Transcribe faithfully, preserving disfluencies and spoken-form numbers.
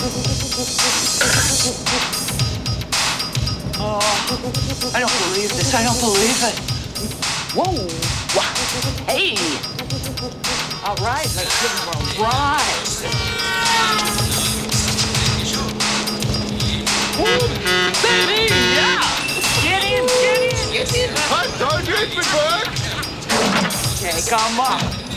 Oh, I don't believe this. I don't believe it. Whoa. Wow. Hey. All right, let's give him a ride. Woo, baby, yeah. Get in, get in, get in. Halt, don't hit me, Burke! Okay, come on.